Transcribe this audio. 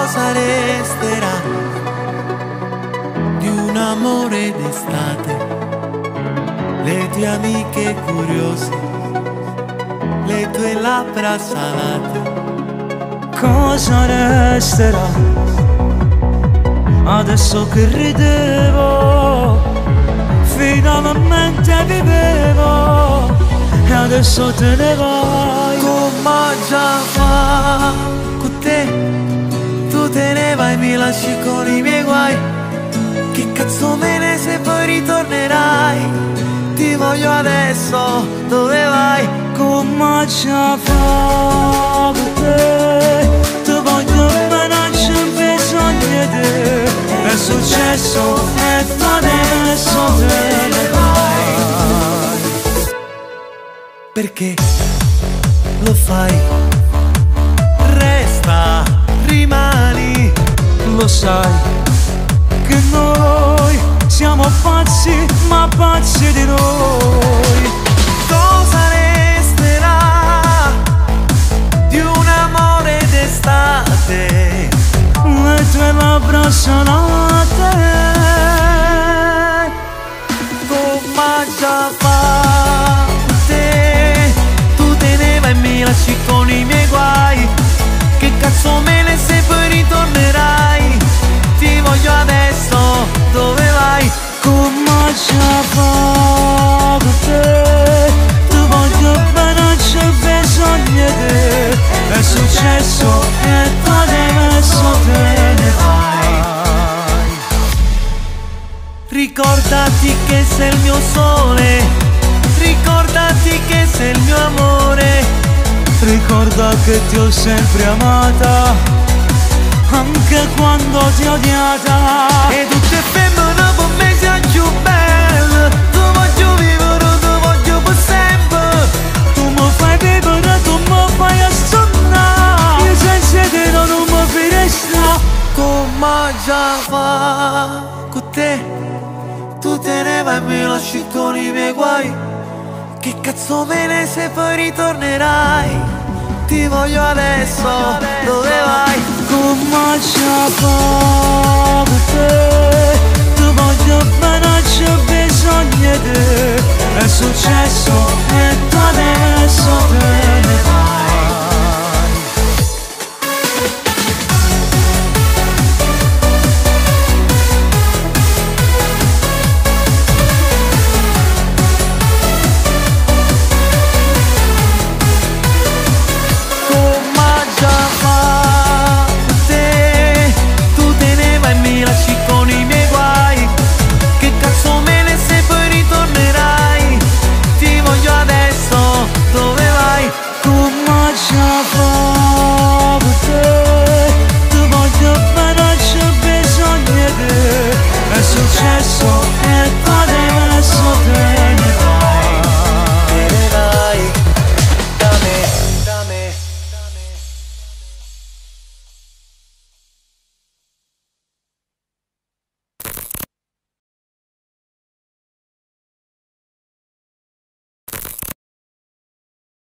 cosa resterà di un amore d'estate? Le tue amiche curiose, le tue labbra salate. Cosa resterà adesso che ridevo, finalmente vivevo e adesso te ne vai? Come già fa con te? Tu te ne vai, mi lasci con i miei guai. Che cazzo me ne se poi ritornerai? Ti voglio adesso, dove vai? Come già fa con te? Ti voglio bene, non c'è bisogno di te. È successo e tu adesso te ne vai. Perché lo fai? Resta, rimani. Lo sai che noi siamo pazzi, ma pazzi di noi. Cosa resterà di un amore d'estate? Le tue labbra salate. Come già fa te? Tu te ne vai e mi lasci con i miei guai. Che cazzo me ne se poi ritornerai? Ti voglio adesso, dove vai? Come già fa con te? Ti voglio bene, non c'è bisogno di te. È successo e tu adesso te ne vai. Ricordati che sei il mio sole, ricordati che sei il mio amore. Ricorda che ti ho sempre amata, anche quando ti ho odiata. E tutte femmine per me siano più belle. Tu voglio vivere, tu voglio per sempre. Tu mi fai vivere, tu mi fai assonnare. Io senza te non mi finisco. Come già fa con te? Tu te ne vai e mi lasci con i miei guai. Che cazzo me ne se poi ritornerai? Ti voglio adesso, dove vai? Come già fa con te? Ti voglio bene, non c'è bisogno di te. È successo e tu adesso te